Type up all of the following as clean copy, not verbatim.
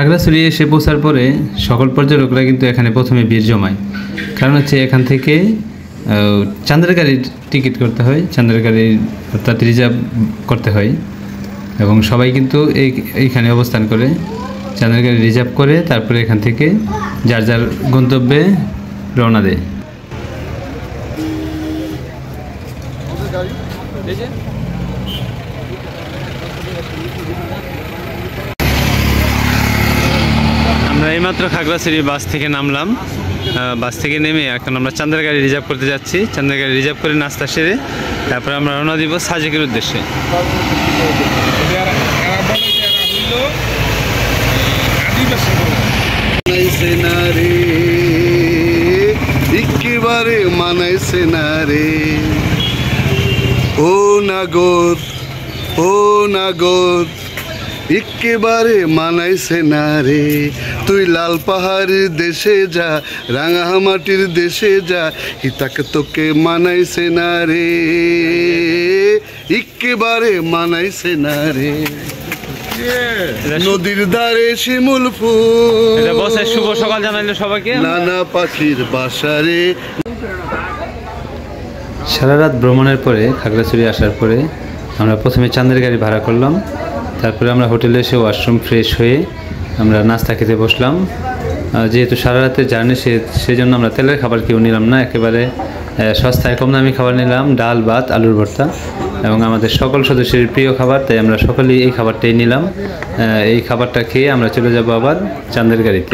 খাগড়াছড়ি এসে পৌঁছার পরে সকল পর্যটকরা কিন্তু এখানে প্রথমে ভিড় জমায়। কারণ হচ্ছে এখান থেকে চাঁদের গাড়ির টিকিট করতে হয়, চাঁদের গাড়ির অর্থাৎ রিজার্ভ করতে হয় এবং সবাই কিন্তু এইখানে অবস্থান করে চাঁদের গাড়ি রিজার্ভ করে তারপরে এখান থেকে যার যার গন্তব্যে রওনা দেয়। আমরা এইমাত্র খাগড়াছড়ি বাস থেকে নামলাম। বাস থেকে নেমে এখন আমরা চাঁদের গাড়ি রিজার্ভ করতে যাচ্ছি। চাঁদের গাড়ি রিজার্ভ করে নাস্তা সেরে তারপরে আমরা রওনা দিব সাজেকের উদ্দেশ্যে। একেবারে মানাইছে না রে ও নাগর, ও নাগর, একেবারে মানাইছে না রে। তুই লাল পাহাড়ের দেশে যা, রাঙামাটির দেশে যা, হিতাক তোকে মানাইছে না রে, একেবারে মানাইছে না রে। নদীর ধারে শিমুল ফুল, শুভ সকাল জানাইলো সবাইকে। নানা পাখির বাসারে। সারা রাত ভ্রমণের পরে খাগড়াছড়ি আসার পরে আমরা প্রথমে চাঁদের গাড়ি ভাড়া করলাম। তারপরে আমরা হোটেলে এসে ওয়াশরুম ফ্রেশ হয়ে আমরা নাস্তা খেতে বসলাম। যেহেতু সারা রাতের জার্নি সেই জন্য আমরা তেলের খাবার কেউ নিলাম না, একেবারে সস্তায় কম দামি খাবার নিলাম, ডাল ভাত আলুর ভর্তা এবং আমাদের সকল সদস্যের প্রিয় খাবার, তাই আমরা সকলেই এই খাবারটাই নিলাম। এই খাবারটা খেয়ে আমরা চলে যাব আবার চাঁদের গাড়িতে।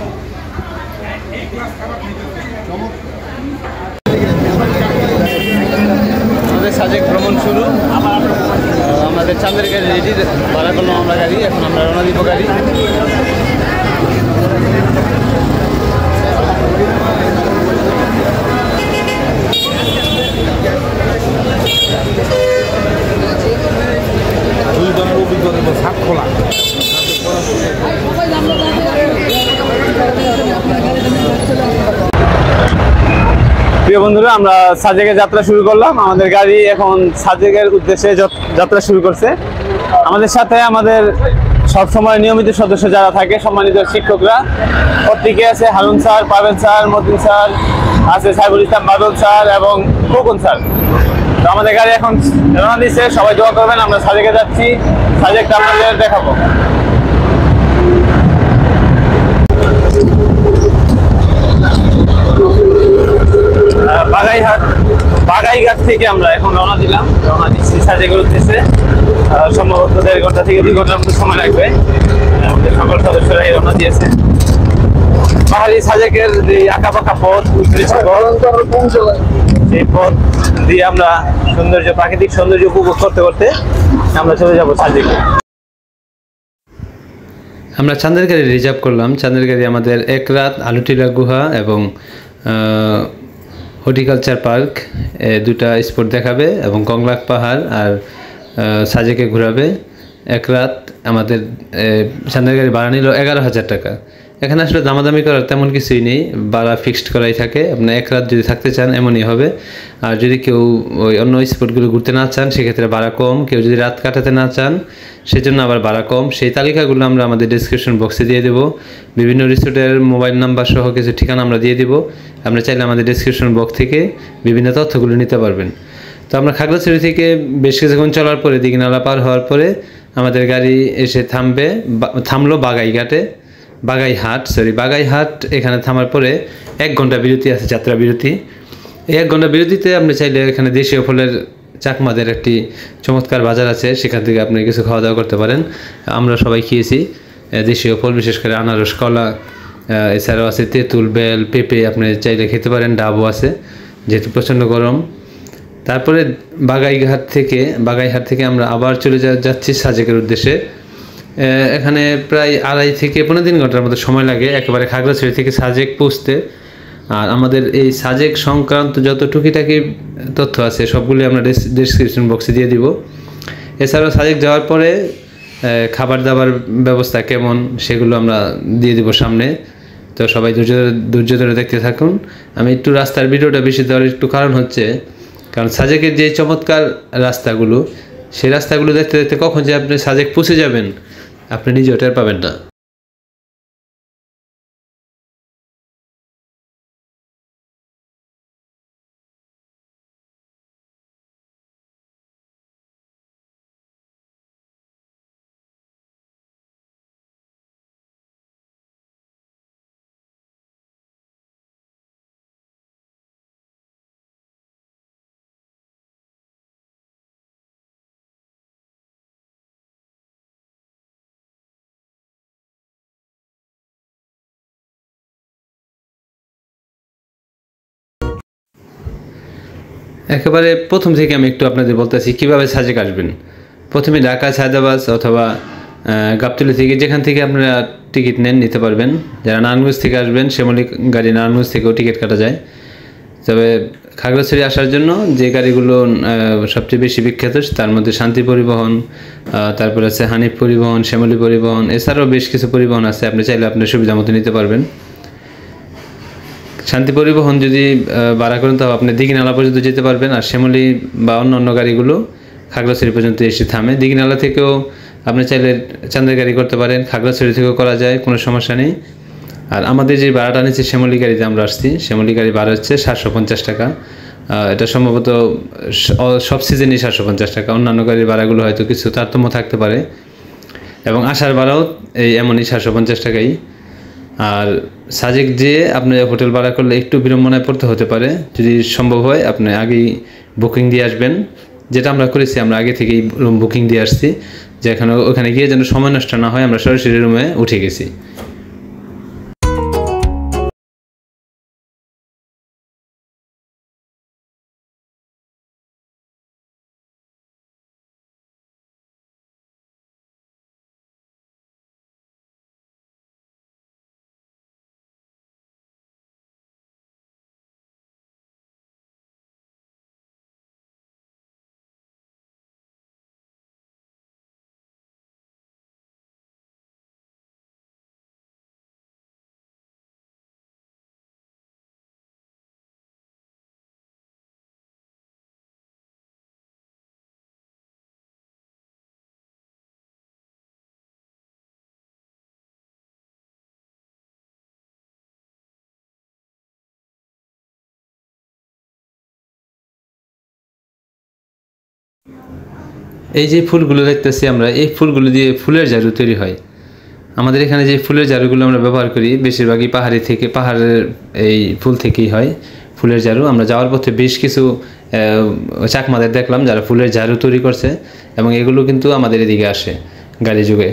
আমাদের সাজেক ভ্রমণ শুরু, আমাদের চাঁদের গাড়ি রেডি, ভাড়া করলাম আমরা গাড়ি, এখন আমরা রওনা দিব গাড়ি। প্রিয় বন্ধুরা, আমরা সাজেকের যাত্রা শুরু করলাম। আমাদের গাড়ি এখন সাজেকের উদ্দেশ্যে যাত্রা শুরু করছে। আমাদের সাথে আমাদের সবসময় নিয়মিত সদস্য যারা থাকে, সম্মানিত শিক্ষকরা প্রত্যেকে আছে। Harun sir, Pavel sir, Matin sir আছে, সাইবুল ইসলাম বাদল স্যার এবং খোকন স্যার। তো আমাদের গাড়ি এখন রওনা দিচ্ছে, সবাই দোয়া করবেন। আমরা সাজেকে যাচ্ছি, সাজেকটা আপনাদের দেখাবো। বাগাইঘাট থেকে আমরা এখন রওনা দিচ্ছি সাজেকের উদ্দেশ্যে। সম্ভবত 1.5 ঘন্টা থেকে 2 ঘন্টার মতো সময় লাগবে। আমাদের সকল সদস্যরাই রওনা দিয়েছে। পাহাড়ি সাজেকের যে আঁকা পাকা পথ, সেই পথ দিয়ে আমরা প্রাকৃতিক সৌন্দর্য উপভোগ করতে করতে আমরা চলে যাব সাজেকে। আমরা চাঁদের গাড়ি রিজার্ভ করলাম। চাঁদের গাড়ি আমাদের 1 রাত আলুটিলা গুহা এবং হর্টিকালচার পার্ক, 2টা স্পট দেখাবে এবং কংলাক পাহাড় আর সাজেকে ঘোরাবে। 1 রাত আমাদের চাঁদের গাড়ি ভাড়া নিল 11,000 টাকা। এখানে আসলে দামাদামি করার তেমন কিছুই নেই, ভাড়া ফিক্সড করাই থাকে। আপনি 1 রাত যদি থাকতে চান এমনই হবে। আর যদি কেউ ওই অন্য স্পটগুলো ঘুরতে না চান সেক্ষেত্রে ভাড়া কম, কেউ যদি রাত কাটাতে না চান সেজন্য আবার ভাড়া কম। সেই তালিকাগুলো আমরা আমাদের ডেসক্রিপশন বক্সে দিয়ে দেবো। বিভিন্ন রিসোর্টের মোবাইল নাম্বার সহ কিছু ঠিকানা আমরা দিয়ে দেবো। আপনি চাইলে আমাদের ডেসক্রিপশন বক্স থেকে বিভিন্ন তথ্যগুলো নিতে পারবেন। তো আমরা খাগড়াছড়ি থেকে বেশ কিছুক্ষণ চলার পরে দিঘিনালা পার হওয়ার পরে আমাদের গাড়ি এসে থামলো বাগাইহাট। এখানে থামার পরে 1 ঘন্টা বিরতি আছে, যাত্রা বিরতি। এই 1 ঘন্টা বিরতিতে আপনি চাইলে এখানে দেশীয় ফলের চাকমাদের একটি চমৎকার বাজার আছে, সেখান থেকে আপনি কিছু খাওয়া দাওয়া করতে পারেন। আমরা সবাই খেয়েছি দেশীয় ফল, বিশেষ করে আনারস, কলা, এছাড়াও আছে তেঁতুল, বেল, পেঁপে। আপনি চাইলে খেতে পারেন। ডাবও আছে যেহেতু প্রচণ্ড গরম। তারপরে বাগাইহাট থেকে আমরা আবার চলে যাচ্ছি সাজেকের উদ্দেশ্যে। এখানে প্রায় 2.5 থেকে 3 ঘন্টার মতো সময় লাগে একেবারে খাগড়াছড়ি থেকে সাজেক পৌঁছতে। আর আমাদের এই সাজেক সংক্রান্ত যত টুকিটাকি তথ্য আছে সবগুলি আমরা ডেসক্রিপশন বক্সে দিয়ে দিব। এছাড়াও সাজেক যাওয়ার পরে খাবার দাবার ব্যবস্থা কেমন সেগুলো আমরা দিয়ে দিব সামনে। তো সবাই ধৈর্য ধরে দেখতে থাকুন। আমি একটু রাস্তার ভিডিওটা বেশি দেওয়ার একটু কারণ হচ্ছে, কারণ সাজেকের যে চমৎকার রাস্তাগুলো, সেই রাস্তাগুলো দেখতে দেখতে কখন যে আপনি সাজেক পৌঁছে যাবেন আপনি নিজেও টের পাবেন না। একেবারে প্রথম থেকে আমি একটু আপনাদের বলতেছি কীভাবে সাজেক আসবেন। প্রথমে ঢাকা সায়দাবাদ অথবা গাবতলী থেকে যেখান থেকে আপনারা টিকিট নিতে পারবেন। যারা নারায়ণগঞ্জ থেকে আসবেন শ্যামলী গাড়ি নারায়ণগঞ্জ থেকেও টিকিট কাটা যায়। তবে খাগড়াছড়ি আসার জন্য যে গাড়িগুলো সবচেয়ে বেশি বিখ্যাত তার মধ্যে শান্তি পরিবহন, তারপরে আছে হানিফ পরিবহন, শ্যামলী পরিবহন, এছাড়াও বেশ কিছু পরিবহন আছে, আপনি চাইলে আপনার সুবিধা মতো নিতে পারবেন। শান্তি পরিবহন যদি ভাড়া করেন তাও আপনি দিঘিনালা পর্যন্ত যেতে পারবেন, আর শ্যামলী বা অন্য গাড়িগুলো খাগড়াছড়ি পর্যন্ত এসে থামে। দিঘিনালা থেকেও আপনি চাইলে চাঁদের গাড়ি করতে পারেন, খাগড়াছড়ি থেকেও করা যায়, কোনো সমস্যা নেই। আর আমাদের যে ভাড়াটা নিচ্ছে শ্যামলী গাড়িতে আমরা আসছি, শ্যামলী গাড়ি ভাড়া হচ্ছে 750 টাকা। এটা সম্ভবত সব সিজনই 750 টাকা। অন্যান্য গাড়ির ভাড়াগুলো হয়তো কিছু তারতম্য থাকতে পারে, এবং আসার ভাড়াও এমনই 750 টাকাই। আর সাজেক যেয়ে আপনি হোটেল ভাড়া করলে একটু বিড়ম্বনায় পড়তে হতে পারে। যদি সম্ভব হয় আপনি আগেই বুকিং দিয়ে আসবেন, যেটা আমরা করেছি। আমরা আগে থেকেই রুম বুকিং দিয়ে আসছি, যে ওখানে গিয়ে যেন সময় নষ্ট না হয়, আমরা সরাসরি রুমে উঠে গেছি। এই যে ফুলগুলো দেখতেছি আমরা, এই ফুলগুলো দিয়ে ফুলের ঝাড়ু তৈরি হয়। আমাদের এখানে যে ফুলের ঝাড়ুগুলো আমরা ব্যবহার করি বেশিরভাগই পাহাড়ের এই ফুল থেকেই হয় ফুলের ঝাড়ু। আমরা যাওয়ার পথে বেশ কিছু চাকমাদের দেখলাম যারা ফুলের ঝাড়ু তৈরি করছে, এবং এগুলো কিন্তু আমাদের এদিকে আসে গাড়ি যুগে।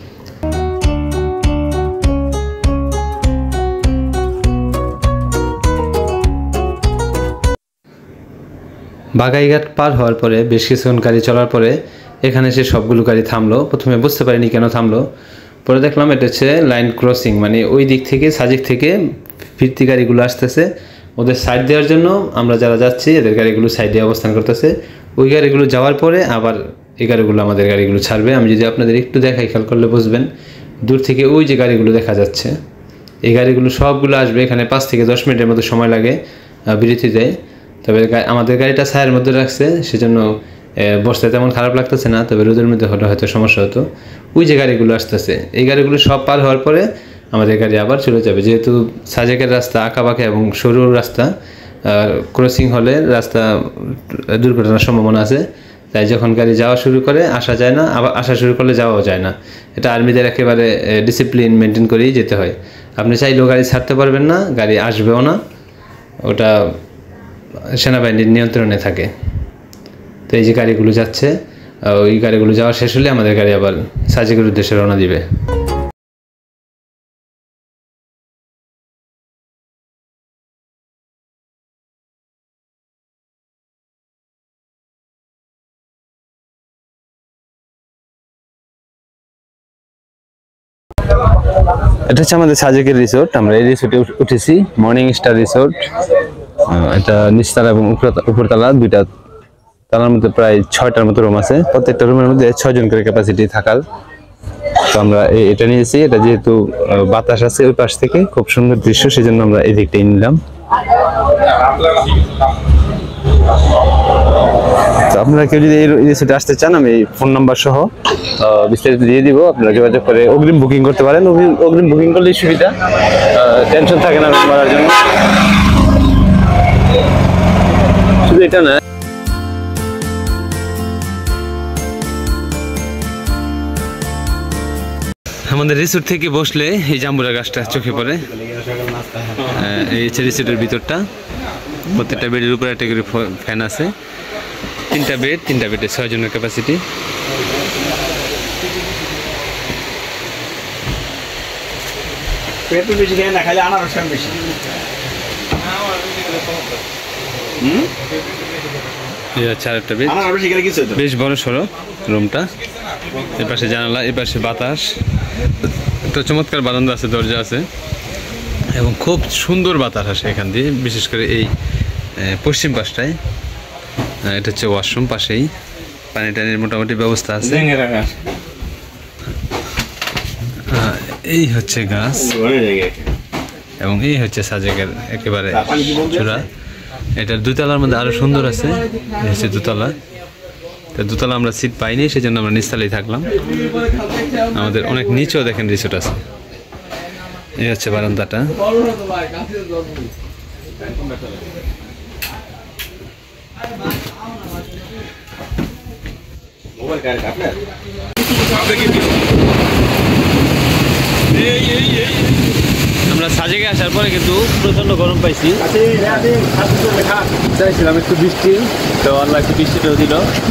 বাগাইঘাট পার হওয়ার পরে বেশ কিছুক্ষণ গাড়ি চলার পরে এখানে সে সবগুলো গাড়ি থামলো। প্রথমে বুঝতে পারিনি কেন থামলো, পরে দেখলাম এটা হচ্ছে লাইন ক্রসিং, মানে ওই দিক থেকে সাজেক থেকে ফিরতি গাড়িগুলো আসতেছে, ওদের সাইড দেওয়ার জন্য আমরা যারা যাচ্ছি এদের গাড়িগুলো সাইডে অবস্থান করতেছে। ওই গাড়িগুলো যাওয়ার পরে আবার এই গাড়িগুলো আমাদের গাড়িগুলো ছাড়বে। আমি যদি আপনাদের একটু দেখাই, খেয়াল করলে বুঝবেন, দূর থেকে ওই যে গাড়িগুলো দেখা যাচ্ছে, এই গাড়িগুলো সবগুলো আসবে। এখানে 5 থেকে 10 মিনিটের মতো সময় লাগে বিরতি দেয়। তবে আমাদের গাড়িটা ছায়ের মধ্যে রাখছে, সেজন্য বসতে তেমন খারাপ লাগতেছে না। তবে রোদের মধ্যে হলে হয়তো সমস্যা হতো। ওই যে গাড়িগুলো আসতেছে, এই গাড়িগুলো সব পার হওয়ার পরে আমাদের গাড়ি আবার চলে যাবে। যেহেতু সাজেকের রাস্তা আঁকাবাঁকা এবং সরু রাস্তা, ক্রসিং হলে রাস্তা দুর্ঘটনার সম্ভাবনা আছে, তাই যখন গাড়ি যাওয়া শুরু করে আসা যায় না, আবার আসা শুরু করলে যাওয়াও যায় না। এটা আর্মিদের একেবারে ডিসিপ্লিন মেনটেন করেই যেতে হয়। আপনি চাইলেও গাড়ি ছাড়তে পারবেন না, গাড়ি আসবেও না, ওটা সেনাবাহিনীর নিয়ন্ত্রণে থাকে। তো এই যে গাড়িগুলো যাচ্ছে, ওই গাড়িগুলো যাওয়া শেষ হলে আমাদের গাড়ি আবার সাজেকের উদ্দেশ্যে রওনা দিবে। এটা হচ্ছে আমাদের সাজেকের রিসোর্ট। আমরা এই রিসোর্টে উঠেছি, মর্নিং স্টার রিসোর্ট। এটা নিচতলা এবং উপরতলা, দুইটা তালার মধ্যে প্রায় 6টার মতো রুম আছে। প্রত্যেকটা রুমের মধ্যে 6 জন করে ক্যাপাসিটি থাকার। তো আমরা এটা নিয়েছি, এটা যেহেতু বাতাস আছে ওই পাশ থেকে, খুব সুন্দর দৃশ্য, সেজন্য আমরা এই দিকটাই নিলাম। তো আপনারা কেউ যদি এই রিসোর্টে আসতে চান, আমি ফোন নাম্বার সহ বিস্তারিত দিয়ে দিব, আপনারা যোগাযোগ করে অগ্রিম বুকিং করতে পারেন। অগ্রিম বুকিং করলেই সুবিধা, টেনশন থাকে না রুম ভাড়ার জন্য। শুধু এটা না, আমাদের রিসোর্ট থেকে বসলে এই জাম্বুরা গাছটা চোখে পড়ে। এই হচ্ছে রিসোর্টের ভিতরটা। প্রত্যেকটা বেডের উপরে একটা করে ফ্যান আছে। 3টা বেডে 6 জনের ক্যাপাসিটি। পেট্রোল বেশি খায় না, খাইলে আনারস বেশি। এই হচ্ছে আরেকটা বেশ বেশ বড় সড়ো রুমটা। এর পাশে জানালা, এর পাশে বাতাস, একটা চমৎকার বারান্দা আছে, দরজা আছে এবং খুব সুন্দর বাতাস আসে এখান দিয়ে, বিশেষ করে এই পশ্চিম পাশটায়। এটা হচ্ছে ওয়াশরুম, পাশেই পানি টানির মোটামুটি ব্যবস্থা আছে। এই হচ্ছে গাছ এবং এই হচ্ছে সাজেকের একেবারে চূড়া। এটার দুতলার মধ্যে আরো সুন্দর আছে, এই হচ্ছে দোতলা। দোতলা আমরা সিট পাইনি, সেই জন্য আমরা নিচতলায় থাকলাম। আমাদের অনেক নিচেও দেখেন রিসোর্ট আছে। এই হচ্ছে বারান্দাটা। আমরা সাজেকে আসার পরে কিন্তু প্রচন্ড গরম পাইছি, চাইছিলাম একটু বৃষ্টি, তো আল্লাহ একটু বৃষ্টিটাও দিল।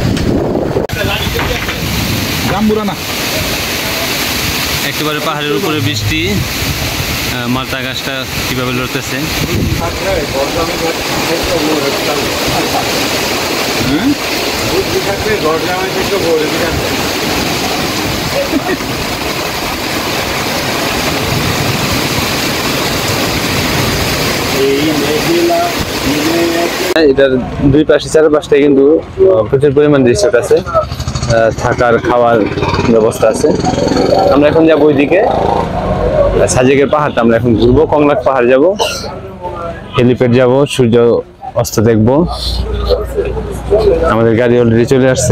একেবারে পাহাড়ের উপরে বৃষ্টি, মালটা গাছটা কিভাবে লড়তেছে। এটার দুই পাশে চারপাশটাই কিন্তু প্রচুর পরিমাণ রিসোর্ট আছে, থাকার খাওয়ার ব্যবস্থা আছে। আমরা এখন যাবো ওইদিকে সাজেকের পাহাড়টা আমরা এখন ঘুরবো, কংলাক পাহাড় যাব, হেলিপ্যাড যাব, সূর্য অস্ত দেখবো। আমাদের গাড়ি অলরেডি চলে আসছে।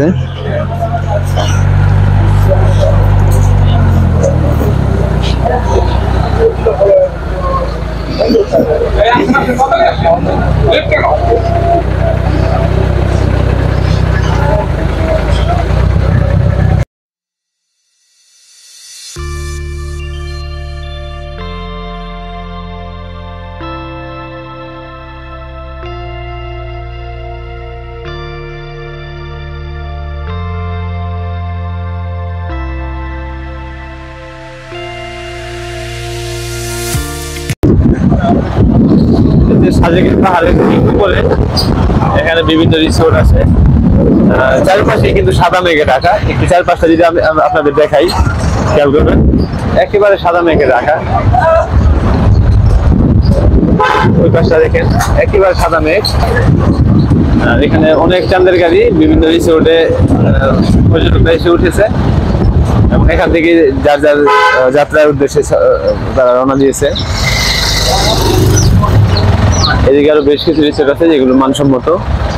সাজেকের পাহাড়ের উপরে এখানে বিভিন্ন রিসোর্ট আছে, চারপাশে কিন্তু সাদা মেঘে ঢাকা। একটু চারপাশটা যদি আপনাদের দেখাই, খেয়াল করবেন, একেবারে সাদা মেঘে ঢাকা। ওই পাশটা দেখেন, একেবারে সাদা মেঘ। এখানে অনেক চাঁদের গাড়ি বিভিন্ন রিসোর্টে পর্যটকরা এসে উঠেছে এবং এখান থেকে যার যার যাত্রার উদ্দেশ্যে তারা রওনা দিয়েছে। এদিকে আরো বেশ কিছু রিসোর্ট আছে যেগুলো মানসম্মত।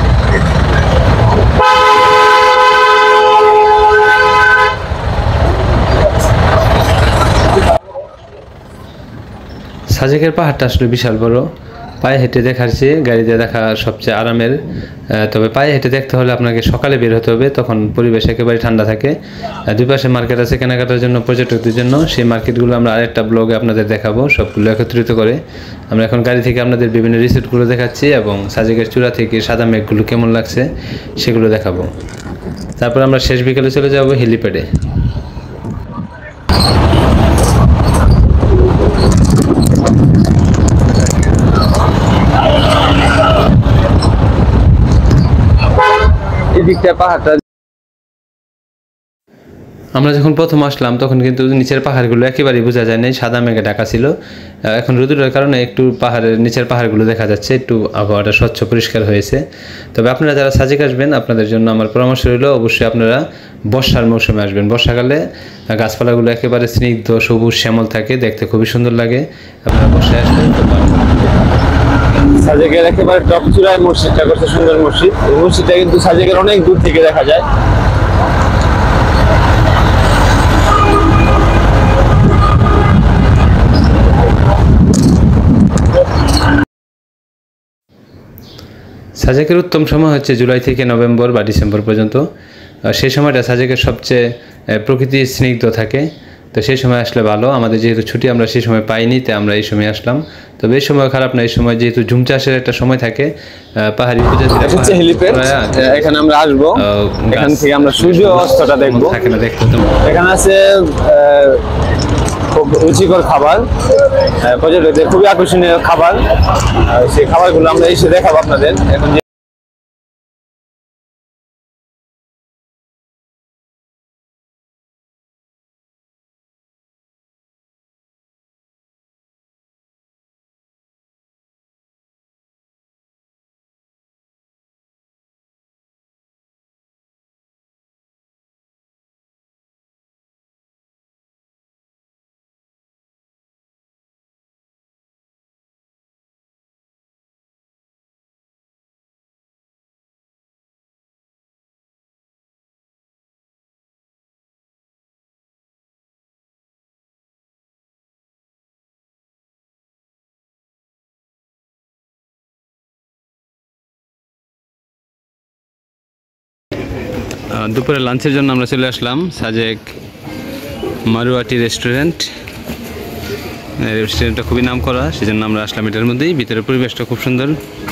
সাজেকের পাহাড়টা আসলে বিশাল বড়, পায়ে হেঁটে দেখার চেয়ে গাড়িতে দেখা সবচেয়ে আরামের। তবে পায়ে হেঁটে দেখতে হলে আপনাকে সকালে বের হতে হবে, তখন পরিবেশ একেবারে ঠান্ডা থাকে। দুই পাশে মার্কেট আছে কেনাকাটার জন্য, পর্যটকদের জন্য। সেই মার্কেটগুলো আমরা আরেকটা ব্লগে আপনাদের দেখাবো, সবগুলো একত্রিত করে। আমরা এখন গাড়ি থেকে আপনাদের বিভিন্ন রিসোর্টগুলো দেখাচ্ছি এবং সাজেকের চূড়া থেকে সাদা মেঘগুলো কেমন লাগছে সেগুলো দেখাবো। তারপর আমরা শেষ বিকেলে চলে যাব হেলিপ্যাডে। এদিকটা পাহাড়টা আমরা যখন প্রথম আসলাম তখন কিন্তু নিচের পাহাড়গুলো একেবারেই বোঝা যায় না, সাদা মেঘে ঢাকা ছিল। এখন রোদের কারণে একটু পাহাড়ের নিচের পাহাড়গুলো দেখা যাচ্ছে, একটু আবহাওয়াটা স্বচ্ছ পরিষ্কার হয়েছে। তবে আপনারা যারা সাজেক আসবেন আপনাদের জন্য আমার পরামর্শ হলো অবশ্যই আপনারা বর্ষার মৌসুমে আসবেন। বর্ষাকালে গাছপালাগুলো একেবারে স্নিগ্ধ সবুজ শ্যামল থাকে, দেখতে খুবই সুন্দর লাগে। আপনারা বর্ষায় আসবেন। সাজেকের একেবারে টপ চূড়ায় মসজিদটা করছে, সুন্দর মসজিদ। এই মসজিদটা কিন্তু সাজেকের অনেক দূর থেকে দেখা যায়। সাজেকের উত্তম সময় হচ্ছে জুলাই থেকে নভেম্বর বা ডিসেম্বর পর্যন্ত। সেই সময়টা সাজেকের সবচেয়ে প্রকৃতি স্নিগ্ধ থাকে, তো সেই সময় আসলে ভালো। আমাদের যেহেতু ছুটি আমরা সেই সময় পাইনি, তাই আমরা এই সময় আসলাম। তবে এই সময় খারাপ না, এই সময় যেহেতু ঝুম চাষের একটা সময় থাকে, পাহাড়ি উপজাতিরা এখানে আমরা আসবো, এখান থেকে আমরা সূর্য অস্তটা দেখবো। থাকে না দেখতে, এখানে আছে খুব রুচিকর খাবার, পর্যটকদের খুবই আকর্ষণীয় খাবার। সেই খাবারগুলো আমরা এসে দেখাবো আপনাদের। এখন দুপুরে লাঞ্চের জন্য আমরা চলে আসলাম সাজেক মারুয়াটি রেস্টুরেন্ট। রেস্টুরেন্টটা খুবই নাম করা, সেজন্য আমরা আসলাম এটার মধ্যেই। ভিতরের পরিবেশটা খুব সুন্দর।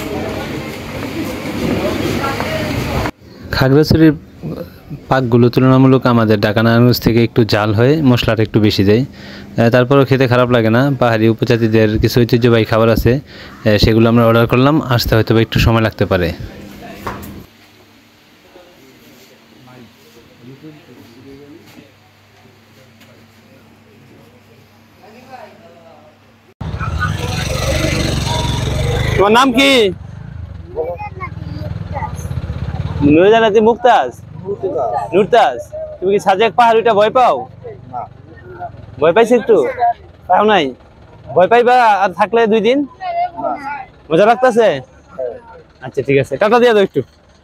খাগড়াছড়ির পাকগুলো তুলনামূলক আমাদের ঢাকা নারায়ণগঞ্জ থেকে একটু জাল হয়, মশলাটা একটু বেশি দেয়, তারপরেও খেতে খারাপ লাগে না। পাহাড়ি উপজাতিদের কিছু ঐতিহ্যবাহী খাবার আছে, সেগুলো আমরা অর্ডার করলাম, আসতে হয়তো একটু সময় লাগতে পারে। তোমার নাম কি? নুরজানাতি মুক্তাজ? নুরতাজ। তুমি কি সাজেক পাহাড়িটা ভয় পাও? ভয় পাইছি একটু? পাও নাই? ভয় পাইবা আর থাকলে 2 দিন? মজা লাগতেছে? আচ্ছা ঠিক আছে, টাটা দিয়ে দাও একটু।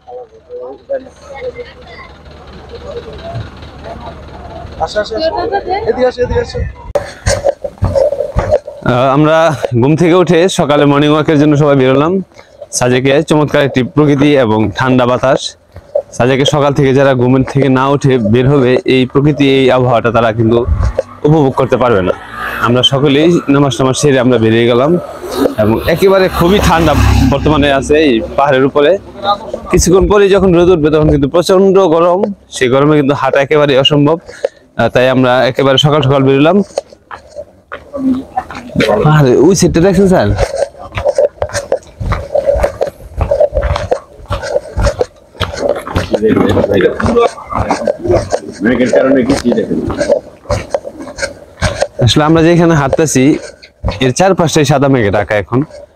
আমরা ঘুম থেকে উঠে সকালে মর্নিং ওয়াকের জন্য সবাই বেরোলাম সাজেকে। চমৎকার একটি প্রকৃতি এবং ঠান্ডা বাতাস। সাজেকে সকাল থেকে যারা ঘুমের থেকে না উঠে বের হবে, এই প্রকৃতি এই আবহাওয়াটা তারা কিন্তু উপভোগ করতে পারবে না। আমরা সকলেই নামাজ সেরে আমরা বেরিয়ে গেলাম এবং একেবারে খুবই ঠান্ডা বর্তমানে আছে এই পাহাড়ের উপরে। কিছুক্ষণ পরে যখন রোদ উঠবে তখন কিন্তু প্রচন্ড গরম, সেই গরমে কিন্তু হাঁটা একেবারে অসম্ভব। তাই আমরা একেবারে সকাল সকাল বেরোলাম। আরে ওই সেটটা দেখছেন স্যার? আসলে আমরা যেখানে হাঁটতেছি এর চারপাশটাই সাদা মেঘে ঢাকা এখন।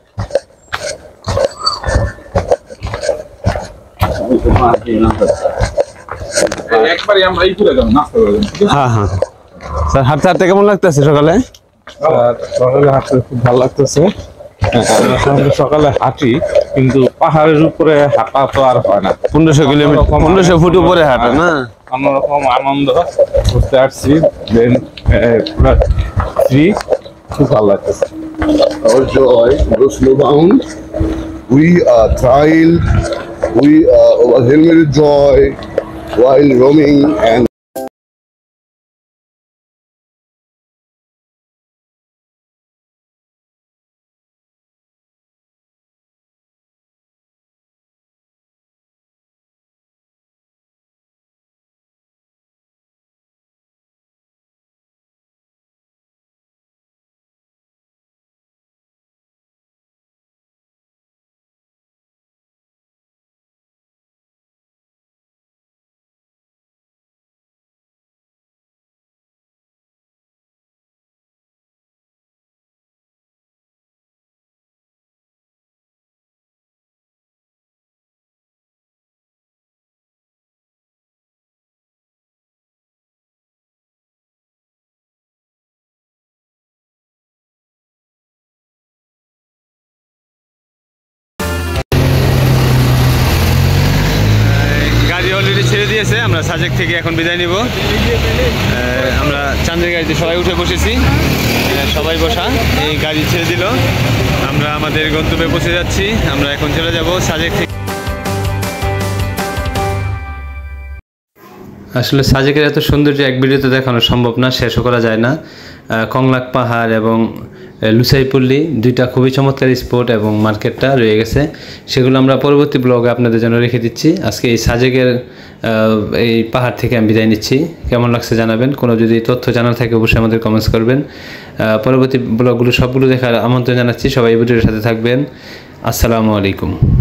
হ্যাঁ হ্যাঁ স্যার, হাঁটতে হাঁটতে কেমন লাগতেছে সকালে? সকালে হাঁটতে খুব ভালো লাগতেছে। সকালে হাঁটি, কিন্তু পাহাড়ের উপরে হাঁটা তো আর হয় না। 1500 কিলোমিটার, 1500 ফুট উপরে হাঁটা না? অন্যরকম আনন্দ করতে আসছি, দেন পুরো ফ্রি, খুব ভালো লাগতেছে। Our joy goes no bound. We are thrilled. We are overwhelmed with joy while roaming and already ছেড়ে দিয়েছে, আমরা সাজেক থেকে এখন বিদায় নিব। আমরা চাঁদের গাড়িতে সবাই উঠে বসেছি, সবাই বসা, এই গাড়ি ছেড়ে দিল, আমরা আমাদের গন্তব্যে পৌঁছে যাচ্ছি। আমরা এখন চলে যাব সাজেক থেকে। আসলে সাজেকের এত সৌন্দর্য এক ভিডিওতে দেখানো সম্ভব না, শেষও করা যায় না। কংলাক পাহাড় এবং লুসাইপল্লী দুইটা খুবই চমৎকার স্পট এবং মার্কেটটা রয়ে গেছে, সেগুলো আমরা পরবর্তী ব্লগে আপনাদের জন্য রেখে দিচ্ছি। আজকে এই সাজেকের এই পাহাড় থেকে আমি বিদায় নিচ্ছি। কেমন লাগছে জানাবেন, কোনো যদি তথ্য জানার থাকে অবশ্যই আমাদের কমেন্টস করবেন। পরবর্তী ব্লগগুলো সবগুলো দেখার আমন্ত্রণ জানাচ্ছি। সবাই এই ভিডিওর সাথে থাকবেন। আসসালামু আলাইকুম।